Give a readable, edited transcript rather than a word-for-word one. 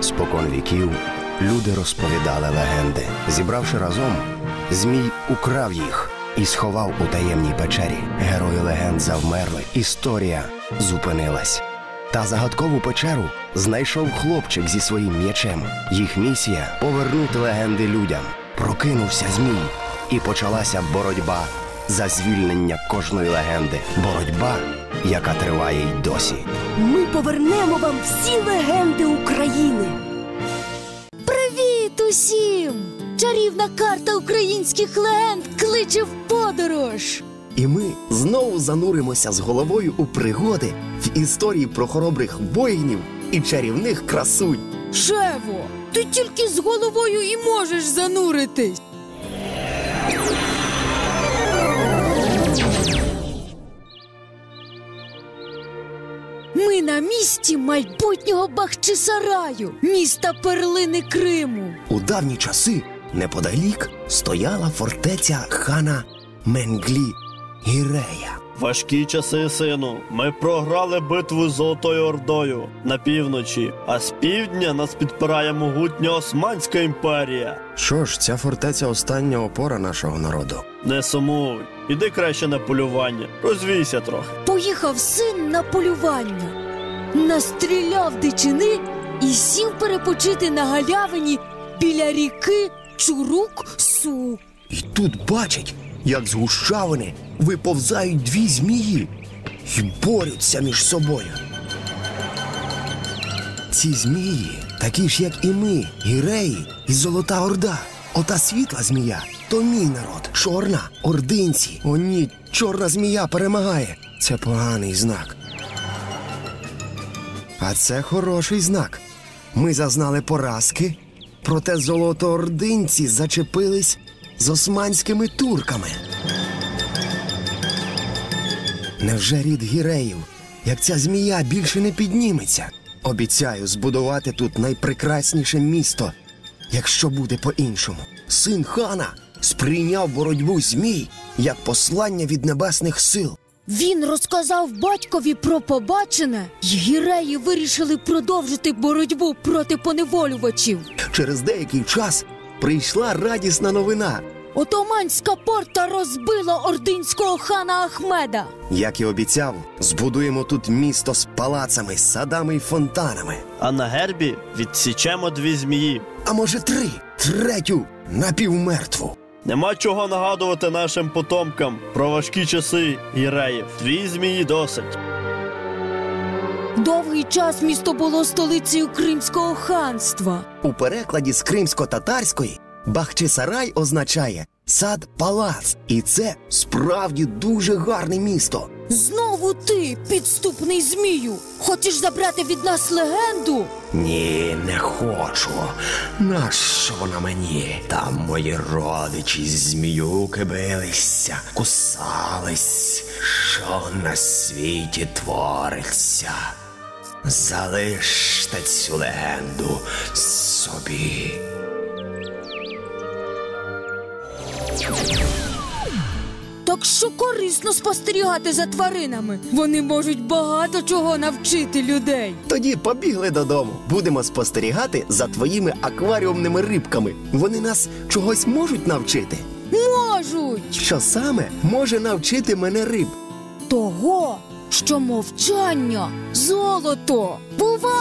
Спокон віків люди розповідали легенди. Зібравши разом, Змій украв їх і сховав у таємній печері. Герої легенд завмерли, історія зупинилась. Та загадкову печеру знайшов хлопчик зі своїм м'ячем. Їх місія – повернути легенди людям. Прокинувся Змій, і почалася боротьба за звільнення кожної легенди. Боротьба, яка триває й досі. Ми повернемо вам всі легенди України. Привіт усім! Чарівна карта українських легенд кличе в подорож. І ми знову зануримося з головою у пригоди в історії про хоробрих воїнів і чарівних красунь. Шево, ти тільки з головою і можеш зануритись. Ми на місці майбутнього Бахчисараю, міста перлини Криму. У давні часи неподалік стояла фортеця хана Менглі Гірея. Важкі часи, сину. Ми програли битву з Золотою Ордою на півночі, а з півдня нас підпирає могутня Османська імперія. Що ж, ця фортеця – остання опора нашого народу. Не сумуй. Іди краще на полювання. Розвійся трохи. Поїхав син на полювання, настріляв дичини і сів перепочити на галявині біля ріки Чурук-Су. І тут бачить, як з гущавини виповзають дві змії і борються між собою. Ці змії такі ж, як і ми, Гіреї і Золота Орда. Ота світла змія – то мій народ, чорна – ординці. О ні, чорна змія перемагає. Це поганий знак. А це хороший знак. Ми зазнали поразки, проте золотоординці зачепились з османськими турками. Невже рід Гіреїв, як ця змія, більше не підніметься? Обіцяю збудувати тут найпрекрасніше місто, якщо буде по-іншому. Син хана сприйняв боротьбу змій як послання від небесних сил. Він розказав батькові про побачене, і гіреї вирішили продовжити боротьбу проти поневолювачів. Через деякий час прийшла радісна новина. Отоманська порта розбила ординського хана Ахмеда. Як і обіцяв, збудуємо тут місто з палацами, садами й фонтанами. А на гербі відсічемо дві змії. А може три, третю напівмертву. Нема чого нагадувати нашим потомкам про важкі часи Гіреїв. Дві змії досить. Довгий час місто було столицею Кримського ханства. У перекладі з кримсько-татарської Бахчисарай означає сад-палац. І це справді дуже гарне місто. Знову ти, підступний змію, хочеш забрати від нас легенду? Ні, не хочу. Нащо вона мені? Там мої родичі зміюки билися, кусались. Що на світі твориться? Залиште цю легенду собі. Так що корисно спостерігати за тваринами. Вони можуть багато чого навчити людей. Тоді побігли додому. Будемо спостерігати за твоїми акваріумними рибками. Вони нас чогось можуть навчити? Можуть! Що саме може навчити мене риб? Того, що мовчання – золото. Бувай!